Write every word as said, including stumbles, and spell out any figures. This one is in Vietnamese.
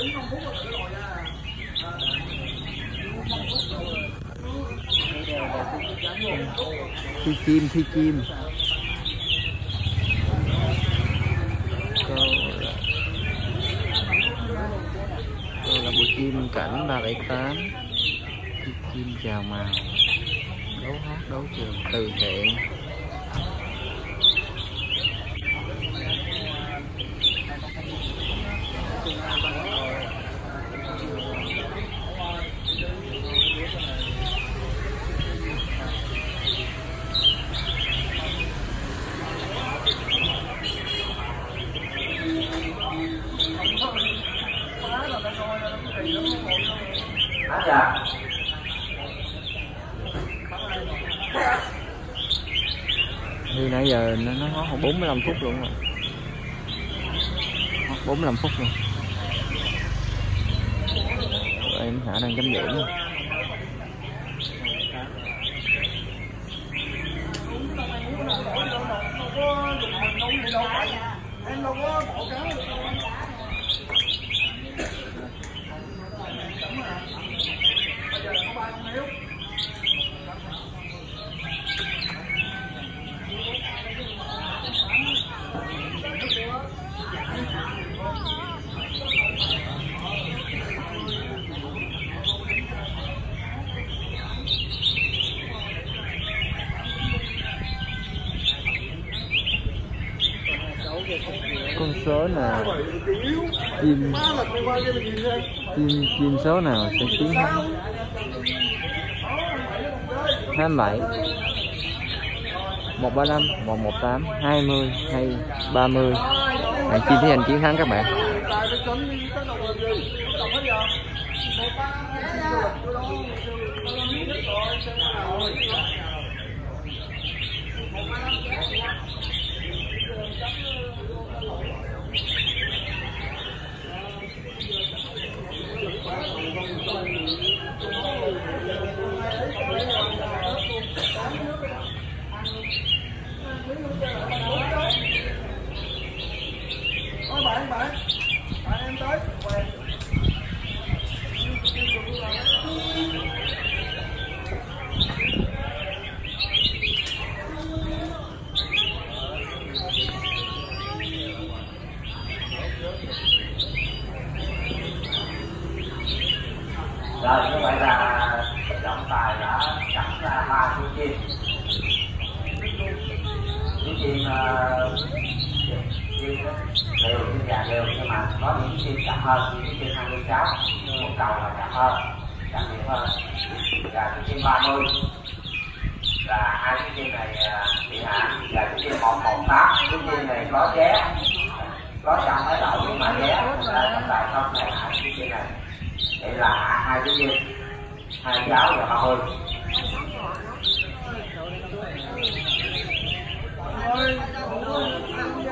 Thi chim, thi chim. Cô là, cô là bộ chim cảnh ba bảy tám. Thi chim chào màu. Đấu hát, đấu trường, từ thiện. Thì nãy giờ nó nó hót bốn mươi lăm phút luôn rồi. Hót bốn mươi lăm phút luôn. Rồi em Hạ đang chấm điểm rồi. Em đâu có bỏ cá được đâu. Bây giờ có ba con hiếu. Con số nào chim chim chim số nào sẽ chiến thắng? Hai mươi bảy, một ba năm, một một tám, hai mươi hay ba mươi. Hãy chim thấy anh chiến thắng các bạn. Ôi bạn bạn bạn em tới quẹt. Rồi như vậy là trọng tài đã cắt ra ba chú chim. Chú chim chim đều chim già đều, nhưng mà có những chim chậm hơn, như chim hai mươi sáu một cầu là chậm hơn, chậm nhiều hơn. Và chú chim ba mươi là hai chú chim này bị hạ, là chú chim một một tám. Chú chim này có vé, có chậm ở đậu nhưng mà vé trọng tài không thể hạ chú chim này. Vậy là hạ hai chú chim, hai cháu và ba mươi. Ôi,